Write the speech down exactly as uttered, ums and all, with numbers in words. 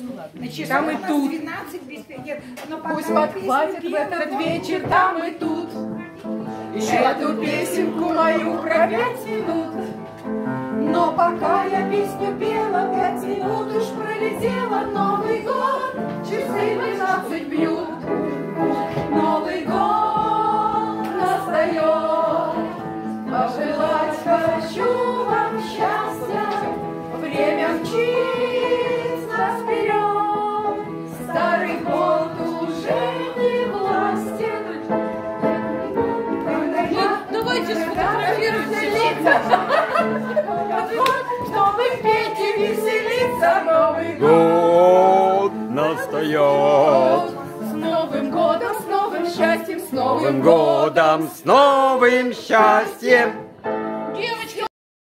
Там и тут. Пусть подхватит в этот вечер, там и тут. Еще эту песенку мою про пять минут. Но пока я песню пела, пять минут уж пролетело. Новый год, часы двенадцать бьют. Новый год настает. Пожелать хочу вам счастья. Время мчится вперед. Старый год уже не властен. Давайте сфотографируемся. Чтобы петь и веселиться, Новый год настает. С Новым годом, с новым счастьем, с Новым годом, с новым счастьем.